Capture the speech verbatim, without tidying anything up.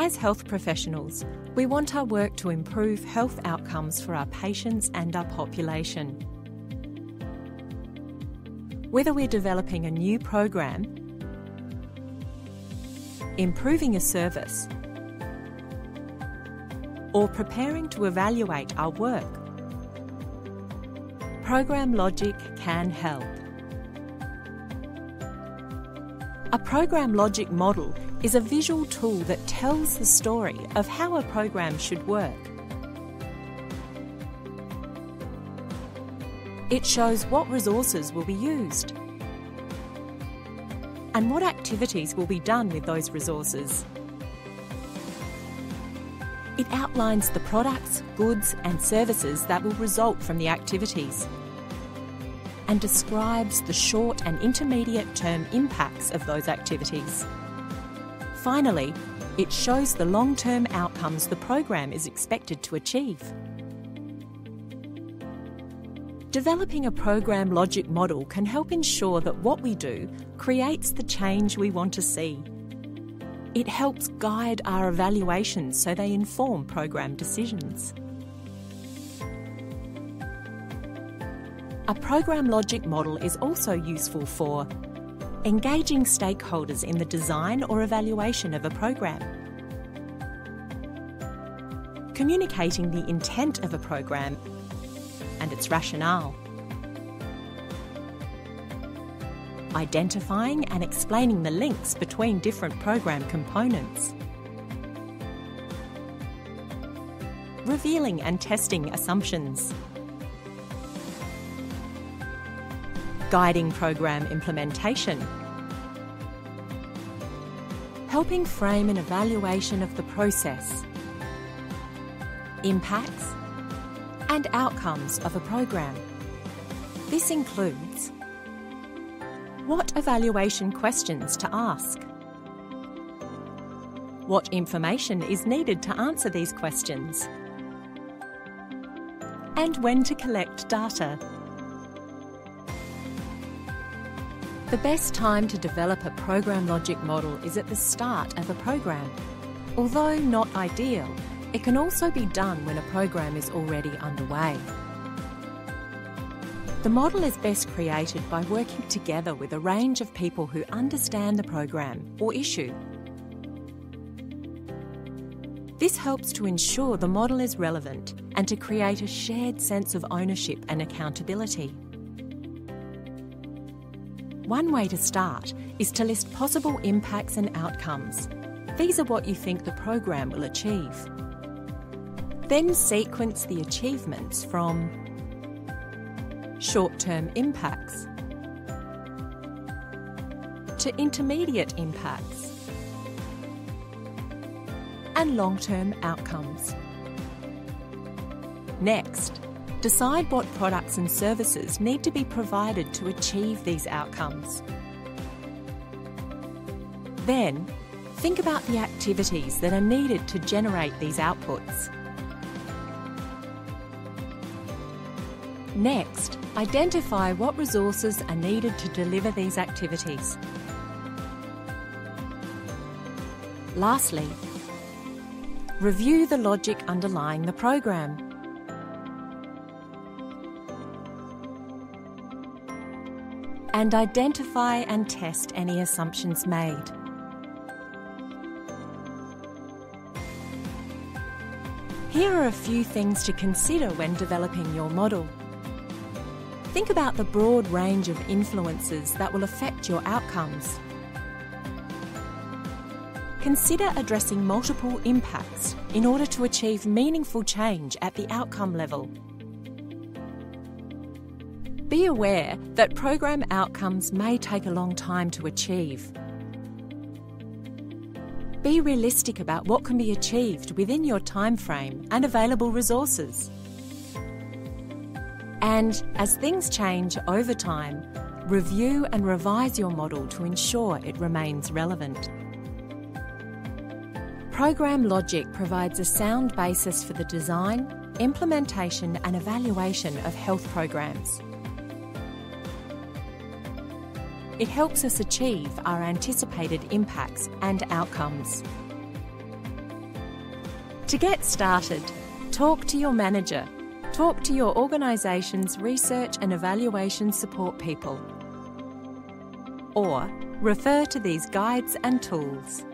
As health professionals, we want our work to improve health outcomes for our patients and our population. Whether we're developing a new program, improving a service, or preparing to evaluate our work, program logic can help. A program logic model is a visual tool that tells the story of how a program should work. It shows what resources will be used and what activities will be done with those resources. It outlines the products, goods and services that will result from the activities and describes the short and intermediate term impacts of those activities. Finally, it shows the long-term outcomes the program is expected to achieve. Developing a program logic model can help ensure that what we do creates the change we want to see. It helps guide our evaluations so they inform program decisions. A program logic model is also useful for engaging stakeholders in the design or evaluation of a program, communicating the intent of a program and its rationale, identifying and explaining the links between different program components, revealing and testing assumptions, guiding program implementation, helping frame an evaluation of the process, impacts and outcomes of a program. This includes what evaluation questions to ask, what information is needed to answer these questions, and when to collect data. The best time to develop a program logic model is at the start of a program. Although not ideal, it can also be done when a program is already underway. The model is best created by working together with a range of people who understand the program or issue. This helps to ensure the model is relevant and to create a shared sense of ownership and accountability. One way to start is to list possible impacts and outcomes. These are what you think the program will achieve. Then sequence the achievements from short-term impacts to intermediate impacts and long-term outcomes. Next, decide what products and services need to be provided to achieve these outcomes. Then, think about the activities that are needed to generate these outputs. Next, identify what resources are needed to deliver these activities. Lastly, review the logic underlying the program. And identify and test any assumptions made. Here are a few things to consider when developing your model. Think about the broad range of influences that will affect your outcomes. Consider addressing multiple impacts in order to achieve meaningful change at the outcome level. Be aware that program outcomes may take a long time to achieve. Be realistic about what can be achieved within your time frame and available resources. And as things change over time, review and revise your model to ensure it remains relevant. Program logic provides a sound basis for the design, implementation and evaluation of health programs. It helps us achieve our anticipated impacts and outcomes. To get started, talk to your manager. Talk to your organisation's research and evaluation support people. Or refer to these guides and tools.